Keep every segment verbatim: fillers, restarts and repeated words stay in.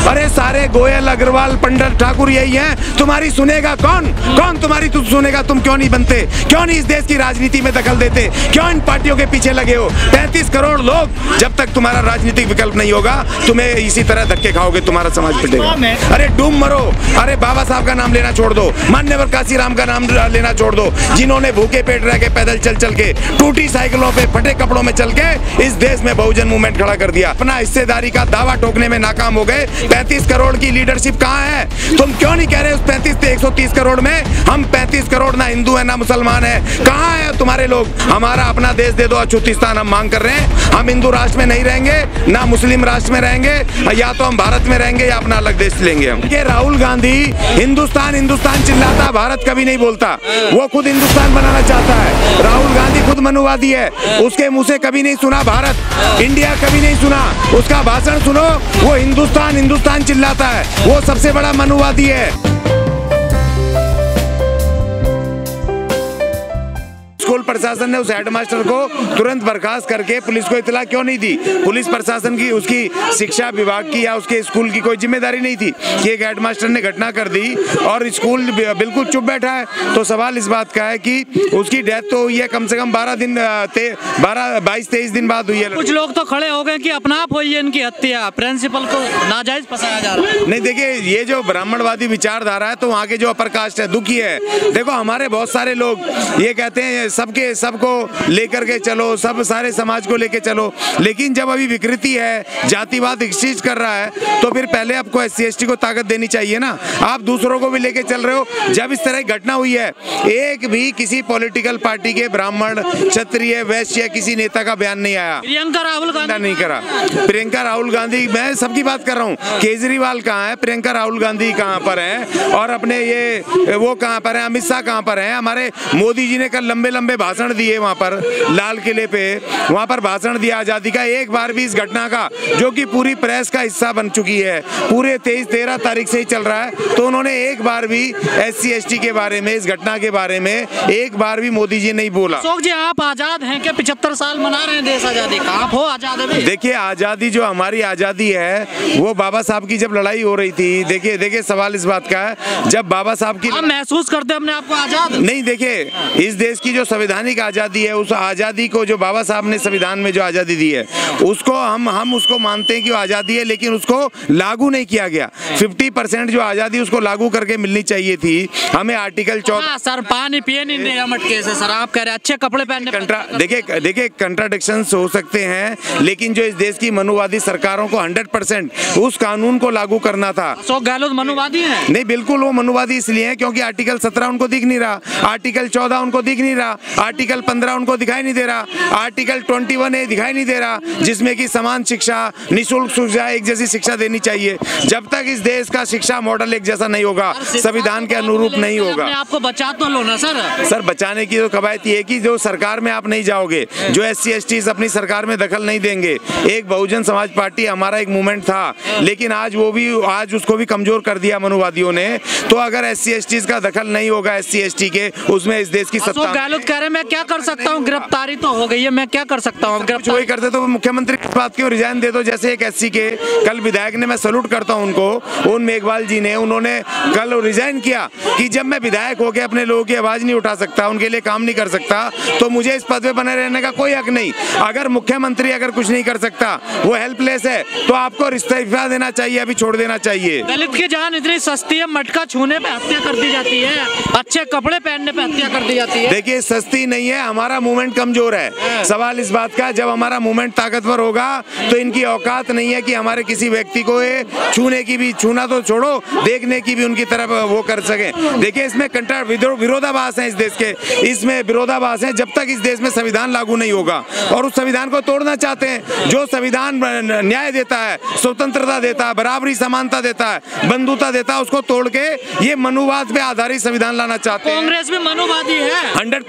अरे सारे गोयल, अग्रवाल, पंडित, ठाकुर यही हैं। तुम्हारी सुनेगा कौन? कौन तुम्हारी तुम सुनेगा? तुम क्यों नहीं बनते? क्यों नहीं इस देश की राजनीति में दखल देते? क्यों इन पार्टियों के पीछे लगे हो? पैंतीस करोड़ लोग, जब तक तुम्हारा राजनीतिक विकल्प नहीं होगा, तुम्हें इसी तरह धक्के खाओगे, तुम्हारा समाज पिटेगा। अरे डूब मरो। अरे बाबा साहब का नाम लेना छोड़ दो, मान्यवर काशीराम का नाम लेना छोड़ दो, जिन्होंने भूखे पेट रह के पैदल चल चल के, टूटी साइकिलों पे, फटे कपड़ों में चल के इस देश में बहुजन मूवमेंट खड़ा कर दिया। अपना हिस्सेदारी का दावा ठोकने में नाकाम हो गए। पैंतीस करोड़ की लीडरशिप कहाँ है? तुम क्यों नहीं कह रहे उस पैंतीस से एक सौ तीस करोड़ में हम पैंतीस करोड़ ना हिंदू है ना मुसलमान है? कहाँ है तुम्हारे लोग? हमारा अपना देश दे दो, अछूतिस्तान हम मांग कर रहे हैं। हम हिंदू राष्ट्र में नहीं रहेंगे, ना मुस्लिम राष्ट्र में रहेंगे, या तो हम भारत में रहेंगे या अपना अलग देश लेंगे। हम ये राहुल गांधी हिंदुस्तान हिंदुस्तान चिल्लाता, भारत कभी नहीं बोलता। वो खुद हिंदुस्तान बनाना चाहता है। राहुल गांधी खुद मनुवादी है, उसके मुंह से कभी नहीं सुना भारत, इंडिया कभी नहीं सुना। उसका भाषण सुनो, वो हिंदुस्तान हिंदुस्तान चिल्लाता है। वो सबसे बड़ा मनुवादी है। स्कूल प्रशासन ने उस हेडमास्टर को तुरंत बर्खास्त करके पुलिस को इतला क्यों नहीं दी? पुलिस प्रशासन की, उसकी शिक्षा विभाग की या उसके स्कूल की कोई जिम्मेदारी नहीं थी कि एक हेडमास्टर ने घटना कर दी और स्कूल बिल्कुल चुप बैठा है। तो सवाल इस बात का है कि उसकी डेथ तो हुई है कम से कम बारह दिन बारह बाईस तेईस दिन बाद हुई है। कुछ लोग तो खड़े हो गए कि अपना आप हुई है इनकी हत्या, प्रिंसिपल को नाजायज फंसाया जा रहा है। नहीं देखिए, ये जो ब्राह्मणवादी विचारधारा है तो वहाँ के जो अपर कास्ट है दुखी है। देखो हमारे बहुत सारे लोग ये कहते हैं सबके सबको लेकर के चलो, सब सारे समाज को लेके चलो, लेकिन जब अभी विकृति है, जातिवाद एक्सिस्ट कर रहा है, तो फिर पहले आपको एस सी एस टी को ताकत देनी चाहिए ना। आप दूसरों को भी लेके चल रहे हो। जब इस तरह की घटना हुई है, एक भी किसी पॉलिटिकल पार्टी के ब्राह्मण, क्षत्रिय, वैश्य किसी नेता का बयान नहीं आया। प्रियंका राहुल गांधी नहीं करा। प्रियंका राहुल गांधी, मैं सबकी बात कर रहा हूँ। केजरीवाल कहाँ है? प्रियंका राहुल गांधी कहाँ पर है? और अपने ये वो कहाँ पर है? अमित शाह कहाँ पर है? हमारे मोदी जी ने कल लंबे लंबे भाषण दिए वहां पर लाल किले पे, वहां पर भाषण दिया आजादी का। एक बार भी इस घटना का, जो कि पूरी प्रेस का हिस्सा बन चुकी है, पूरे तेईस तेरह तारीख से ही चल रहा है, तो उन्होंने एक बार भी एस सी एस टी के बारे में, इस घटना के बारे में एक बार भी मोदी जी नहीं बोला। अशोक जी, आप आजाद हैं क्या? पिछहत्तर साल मना रहे हैं देश आजादी का, आप हो आजाद है? देखिए, आजादी जो हमारी आजादी है वो बाबा साहब की जब लड़ाई हो रही थी, देखिए देखिए सवाल इस बात का है, जब बाबा साहब की, आप महसूस करते हैं अपने आप को आजाद? नहीं, देखिए इस देश की जो संवैधानिक आजादी है, उस आजादी को जो बाबा साहब ने संविधान में जो आजादी दी है, उसको हम हम उसको मानते हैं कि वो आजादी है, लेकिन उसको लागू नहीं किया गया। पचास परसेंट जो आजादी उसको लागू करके मिलनी चाहिए थी। हमें आर्टिकल चौदह, सर पानी पिए नहीं दिया मटके से, सर आप कह रहे हैं अच्छे कपड़े पहनने। कंट्रा देखिए देखिए कंट्राडिक्शंस हो सकते हैं, लेकिन जो इस देश की मनुवादी सरकारों को हंड्रेड परसेंट उस कानून को लागू करना था। अशोक गहलोत मनुवादी है? नहीं, बिल्कुल वो मनुवादी इसलिए है क्योंकि आर्टिकल सत्रह उनको दिख नहीं रहा, आर्टिकल चौदह उनको दिख नहीं रहा, आर्टिकल पंद्रह उनको दिखाई नहीं दे रहा, आर्टिकल इक्कीस ए दिखाई नहीं दे रहा, जिसमें कि समान शिक्षा, निःशुल्क शिक्षा, एक जैसी शिक्षा देनी चाहिए। जब तक इस देश का शिक्षा मॉडल एक जैसा नहीं होगा, संविधान के अनुरूप नहीं होगा। आपको बचा तो लो ना सर। सर बचाने की तो कवायद ये है कि जो सरकार में आप नहीं जाओगे, जो एस सी एस टी अपनी सरकार में दखल नहीं देंगे। एक बहुजन समाज पार्टी हमारा एक मूवमेंट था, लेकिन आज वो भी, आज उसको भी कमजोर कर दिया मनुवादियों ने। तो अगर एस सी एस टी का दखल नहीं होगा, एस सी एस टी के, उसमें इस देश की सत्ता। गहलोत कह रहे मैं क्या कर सकता हूँ, गिरफ्तारी तो हो गई है, मैं क्या कर सकता हूँ? वही करते तो मुख्यमंत्री इस बात की रिजाइन दे दो। जैसे एक एस सी के कल विधायक ने, मैं सैल्यूट करता हूँ उनको, उन मेघवाल जी ने, उन्होंने कल रिजाइन किया कि जब मैं विधायक होकर अपने लोगों की आवाज नहीं उठा सकता, उनके लिए काम नहीं कर सकता, तो मुझे इस पद पे बने रहने का कोई हक नहीं। अगर मुख्यमंत्री अगर कुछ नहीं कर सकता, वो हेल्पलेस है, तो आपको इस्तीफा देना चाहिए, अभी छोड़ देना चाहिए। दलित की जान इतनी सस्ती है, मटका छूने पे हत्या कर दी जाती है, अच्छे कपड़े पहनने पे हत्या कर दी जाती है। देखिए सस्ती नहीं है, हमारा मूवमेंट कमजोर है। सवाल इस बात का, जब हमारा मूवमेंट ताकतवर होगा तो इनकी औकात नहीं है कि हमारे किसी व्यक्ति को छूने की भी, छूना तो छोड़ो, देखने की भी उनकी तरफ वो कर सके। देखिए इसमें कंट्रा विरोधाभास है इस देश के, इसमें विरोधाभास है। जब तक इस देश में संविधान लागू नहीं होगा, और उस संविधान को तोड़ना चाहते हैं, जो संविधान न्याय देता है, स्वतंत्रता देता है, बराबरी समानता देता है, बंधुता देता है, उसको तोड़ के ये मनुवाद पे आधारित संविधान लाना चाहते हैं। कांग्रेस भी मनुवादी है, हंड्रेड परसेंट।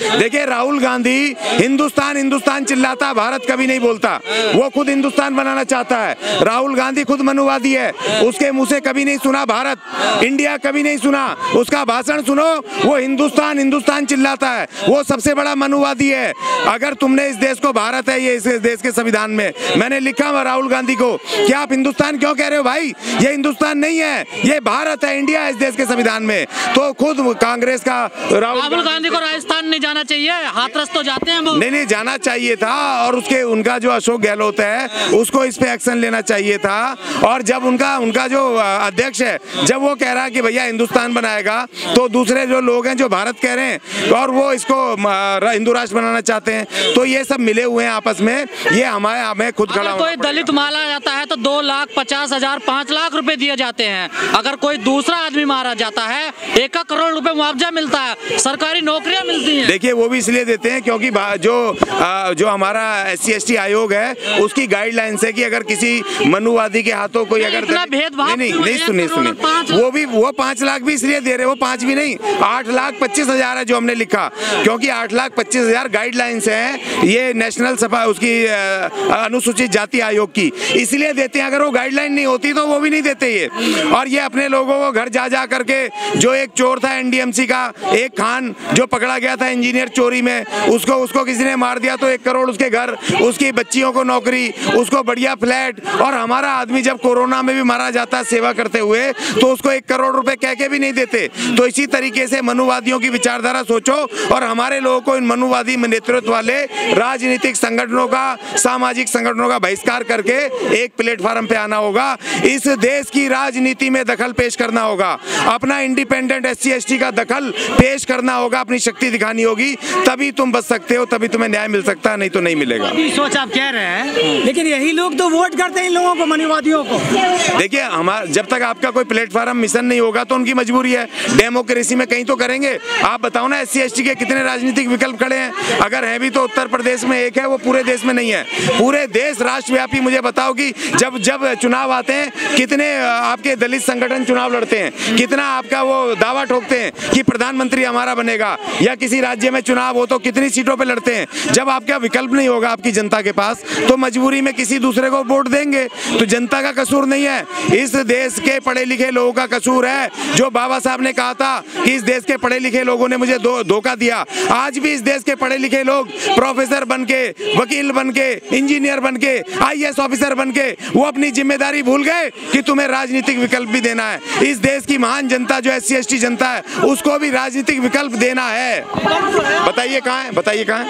देखिए राहुल गांधी हिंदुस्तान हिंदुस्तान चिल्लाता, भारत कभी नहीं बोलता। वो खुद हिंदुस्तान बनाना चाहता है। राहुल गांधी खुद मनुवादी है, उसके मुंह से कभी नहीं सुना भारत, इंडिया कभी नहीं सुना। उसका भाषण सुनो, वो हिंदुस्तान हिंदुस्तान चिल्लाता है। वो सबसे बड़ा मनुवादी है। अगर तुमने इस देश को भारत है, ये इस देश के संविधान में मैंने लिखा हुआ राहुल गांधी को कि आप हिंदुस्तान क्यों कह रहे हो भाई? ये हिंदुस्तान नहीं है, ये भारत है, इंडिया है इस देश के संविधान में। तो खुद कांग्रेस का राहुल गांधी को राजस्थान नहीं जाना चाहिए, हाथरस तो जाते हैं वो। नहीं नहीं जाना चाहिए था, और उसके उनका जो अशोक गहलोत है उसको इस पे एक्शन लेना चाहिए था। और जब उनका उनका जो अध्यक्ष है, जब वो कह रहा है कि भैया हिंदुस्तान बनाएगा, तो दूसरे जो लोग हैं जो भारत कह रहे हैं और वो इसको हिंदू राष्ट्र बनाना चाहते हैं, तो ये सब मिले हुए हैं आपस में। ये हमारे हमें खुद खड़ा कोई दलित मारा जाता है तो दो लाख पचास हजार पाँच लाख रुपए दिए जाते हैं। अगर कोई दूसरा आदमी मारा जाता है एक करोड़ रुपए मुआवजा मिलता है, सरकारी नौकरियां मिलती हैं। देखिए वो भी इसलिए देते हैं क्योंकि जो जो हमारा एस सी एस टी आयोग है उसकी गाइडलाइंस है कि अगर किसी मनुवादी के हाथों कोई अगर भेदभाव नहीं नहीं सुनिए सुनिए वो भी वो पाँच लाख भी इसलिए दे रहे, वो पाँच भी नहीं, आठ लाख पच्चीस हजार है जो हमने लिखा, क्योंकि आठ लाख पच्चीस हजार गाइडलाइंस है ये नेशनल सभा उसकी अनुसूचित जाति आयोग की, इसलिए देते हैं। अगर वो गाइडलाइन नहीं होती तो वो भी नहीं देते ये। और ये अपने लोगों को घर जा जा करके, जो एक चोर था एन डी एम सी का, एक खान जो पकड़ा गया था इंजीनियर चोरी में, उसको उसको किसी ने मार दिया तो एक करोड़ उसके घर, उसकी बच्चियों को नौकरी, उसको बढ़िया फ्लैट। और हमारा आदमी जब कोरोना में भी मारा जाता है सेवा करते हुए तो उसको एक करोड़ रुपए कह के भी नहीं देते। तो इसी तरीके से मनुवादियों की विचारधारा सोचो, और हमारे लोगों को इन मनुवादी नेतृत्व वाले राजनीतिक संगठनों का, सामाजिक संगठनों का बहिष्कार करके एक प्लेटफॉर्म पे आना होगा। इस देश की राजनीति में दखल पेश करना होगा, अपना independent S C S T का दखल पेश करना होगा, अपनी शक्ति दिखानी होगी, तभी तुम बच सकते हो, तभी तुम्हें न्याय मिल सकता है, नहीं तो नहीं मिलेगा। सोच आप कह रहे हैं, लेकिन यही लोग तो वोट करते हैं इन लोगों को, मनुवादियों को। देखिए हमारा जब तक आपका कोई प्लेटफॉर्म मिशन नहीं होगा तो उनकी मजबूरी है। डेमोक्रेसी में कहीं तो करेंगे। आप बताओ ना एस सी एस टी के कितने राजनीतिक विकल्प खड़े हैं? अगर है भी तो उत्तर प्रदेश में एक है, वो पूरे देश में नहीं है। पूरे देश राष्ट्रव्यापी मुझे बताओ कि जब जब चुनाव आते हैं कितने आपके दलित संगठन चुनाव लड़ते हैं, कितना आपका वो दावा ठोकते हैं कि प्रधानमंत्री हमारा बनेगा, या किसी राज्य में चुनाव हो तो कितनी सीटों पे लड़ते हैं। जब आपका विकल्प नहीं होगा आपकी जनता के पास तो मजबूरी में किसी दूसरे को वोट देंगे। तो जनता का कसूर नहीं है, इस देश के पढ़े लिखे लोगों का कसूर है। जो बाबा साहब ने कहा था कि इस देश के पढ़े लिखे लोगों ने मुझे धो, धोखा दिया, आज भी इस देश के पढ़े लिखे लोग प्रोफेसर बनके, वकील बनके, इंजीनियर बनके, आई ए एस ऑफिसर बनके वो अपनी जिम्मेदारी भूल गए कि तुम्हें राजनीतिक विकल्प भी देना है। इस देश की महान जनता जो एस सी एस टी जनता है उसको भी राजनीतिक विकल्प देना है। बताइए कहाँ है, बताइए कहाँ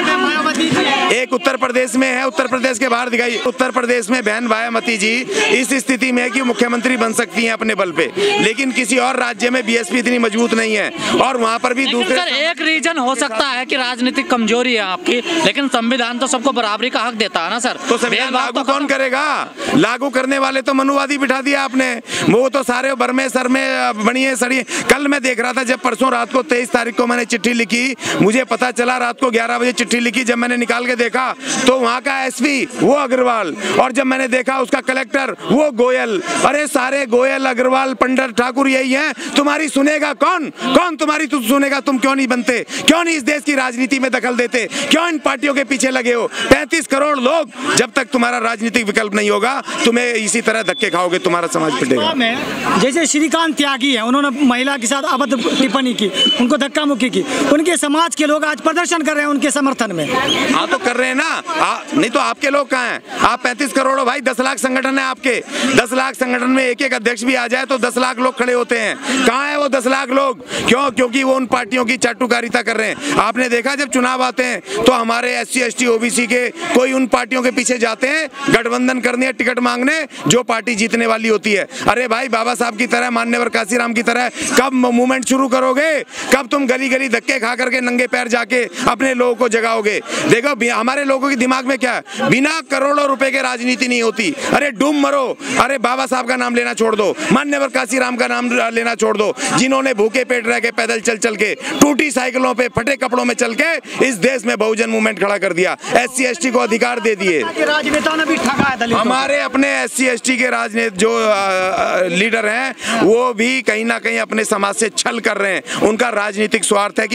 है? एक उत्तर प्रदेश में है, उत्तर प्रदेश के बाहर दिखाइए। उत्तर प्रदेश में बहन मायावती जी इस स्थिति में है कि मुख्यमंत्री बन सकती हैं अपने बल पे, लेकिन किसी और राज्य में बी एस पी इतनी मजबूत नहीं है, और वहाँ पर भी दूसरे। सर एक रीजन हो सकता है कि राजनीतिक कमजोरी है आपकी, लेकिन संविधान तो सबको बराबरी का हक देता है ना सर। तो संविधान लागू कौन करेगा? लागू करने वाले तो मनुवादी बिठा दिया आपने, वो तो सारे बरमे सर में बनिए सड़िए। कल मैं देख रहा था, जब परसों रात को तेईस तारीख को मैंने चिट्ठी लिखी, मुझे पता चला रात को ग्यारह बजे चिट्ठी लिखी, जब मैंने निकाल के देखा तो वहाँ का एस पी वो अग्रवाल, और जब मैंने देखा उसका कलेक्टर वो गोयल। अरे सारे गोयल, अग्रवाल, पंडित, ठाकुर यही हैं। तुम्हारी सुनेगा कौन? कौन तुम्हारी तुम सुनेगा? तुम क्यों नहीं बनते? क्यों नहीं इस देश की राजनीति में दखल देते? क्यों इन पार्टियों के पीछे लगे हो? पैंतीस करोड़ लोग, जब तक तुम्हारा राजनीतिक विकल्प नहीं होगा तुम्हें इसी तरह धक्के खाओगे, तुम्हारा समाज पिटेगा। जैसे श्रीकांत त्यागी है, उन्होंने महिला के साथ अभद्र टिप्पणी की, उनको धक्का मुक्की की, उनके समाज के लोग आज प्रदर्शन कर रहे हैं उनके समर्थन में। हाँ तो कर रहे हैं ना, आ, नहीं तो आपके लोग कहाँ हैं? आप पैंतीस करोड़ हो भाई, दस लाख संगठन है आपके, दस लाख संगठन में एक एक अध्यक्ष भी आ जाए तो दस लाख लोग खड़े होते हैं। कहाँ है वो दस लाख लोग? क्यों? क्योंकि वो उन पार्टियों की चाटुकारिता कर रहे हैं। आपने देखा जब चुनाव आते हैं तो हमारे S C S T O B C के कोई उन पार्टियों के पीछे जाते हैं गठबंधन करने, टिकट मांगने, जो पार्टी जीतने वाली होती है। अरे भाई बाबा साहब की तरह, मान्यवर काशीराम की तरह कब मूवमेंट शुरू करोगे? कब तुम गली गली धक्के खा करके नंगे पैर जाके अपने लोगों को जगाओगे? देखो हमारे लोगों के दिमाग में क्या है, बिना करोड़ों रुपए के राजनीति नहीं होती। अरे डूब मरो, अरे बाबा साहब का नाम लेना छोड़ दो, मान्यवर काशीराम का नाम लेना छोड़ दो, जिन्होंने भूखे पेट रह के पैदल चल चल के, टूटी साइकिलों पे, फटे कपड़ों में चल के इस देश में बहुजन मूवमेंट खड़ा कर दिया, एस सी एस टी को अधिकार दे दिए। राजनेताओं ने भी ठगा है दलितों। हमारे अपने एस सी एस टी के राजनेता जो आ, लीडर हैं वो भी कहीं ना कहीं अपने समाज से छल कर रहे हैं। उनका राजनीतिक स्वार्थ है कि किसी पार्टी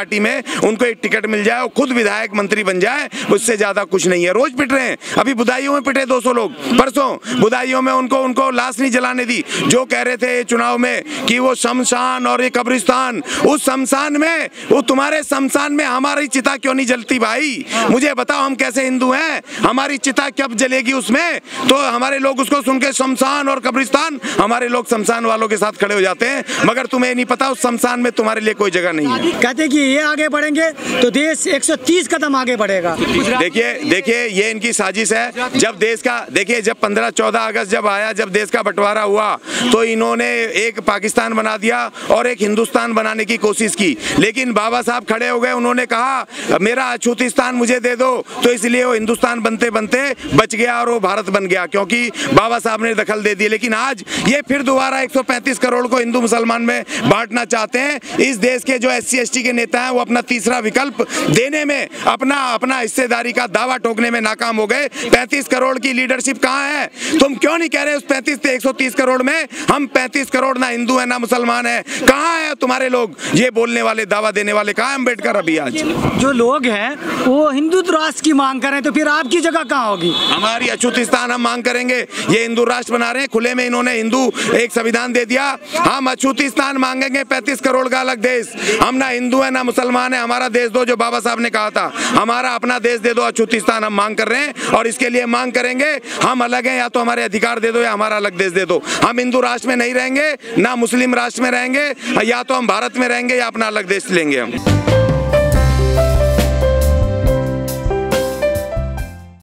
पार्टी में उनको एक टिकट मिल जाए और खुद विधायक मंत्री बन जाए, उससे ज्यादा कुछ नहीं है। रोज पिट रहे हैं, अभी बुदायूं में पिटे दो सौ लोग, परसों बुदायूं में उनको उनको लाश नहीं जलाने दी। जो कह रहे थे चुनाव में कि वो शमशान और ये कब्रिस्तान, उस शमशान में, वो तुम्हारे शमशान में हमारी चिता क्यों नहीं जलती भाई? मुझे बताओ, हम कैसे हिंदू हैं? हमारी चिता कब जलेगी उसमें? तो हमारे लोग उसको सुन के शमशान और कब्रिस्तान, हमारे लोग शमशान वालों के साथ खड़े हो जाते हैं, मगर तुम्हें नहीं पता उस शमशान में तुम्हारे लिए कोई जगह नहीं है। कहते कि ये आगे बढ़ेंगे तो देश एक सौ तीस कदम आगे बढ़ेगा। देखिए देखिए ये इनकी साजिश है। जब देश का, देखिए जब पंद्रह चौदह अगस्त जब आया, जब देश का बंटवारा हुआ, तो इन्होंने एक पाकिस्तान बना दिया और एक हिंदुस्तान बनाने की कोशिश की, लेकिन बाबा साहब खड़े हो गए, उन्होंने कहा मेरा अछूतिस्तान मुझे दे दो, तो इसलिए वो हिंदुस्तान बनते बनते बच गया और वो भारत बन गया, क्योंकि बाबा साहब ने दखल दे दी। लेकिन आज ये फिर दोबारा एक सौ पैंतीस करोड़ को हिंदू मुसलमान में बांटना चाहते हैं। इस देश के जो एस सी एस टी के नेता हैं वो अपना तीसरा विकल्प देने में, अपना अपना हिस्सेदारी का दावा ठोकने में नाकाम हो गए। पैंतीस करोड़ की लीडरशिप कहाँ है? तुम क्यों नहीं कह रहे उस पैंतीस से एक सौ तीस करोड़ में हम पैंतीस करोड़ ना हिंदू है ना मुसलमान है? कहाँ है तुम्हारे लोग ये बोलने वाले, दावा देने वाले? कहाँ है अम्बेडकर अभी? आज जो लोग हैं वो हिंदुत्व राष्ट्र की मांग करें, तो फिर आपकी जगह कहाँ होगी? हमारी अछूतिस्तान हम मांग करेंगे। ये हिंदू राष्ट्र बना रहे हैं, खुले में इन्होंने हिंदू एक संविधान दे दिया। हम अछूतिस्तान मांगेंगे, पैंतीस करोड़ का अलग देश। हम ना हिंदू है ना मुसलमान है, हमारा देश दो, जो बाबा साहब ने कहा था, हमारा अपना देश दे दो। अछूतिस्तान हम मांग कर रहे हैं और इसके लिए मांग करेंगे। हम अलग हैं, या तो हमारे अधिकार दे दो या हमारा अलग देश दे दो। हम हिंदू राष्ट्र में नहीं रहेंगे, ना मुस्लिम राष्ट्र में रहेंगे, या तो हम भारत में रहेंगे या अपना अलग देश लेंगे हम।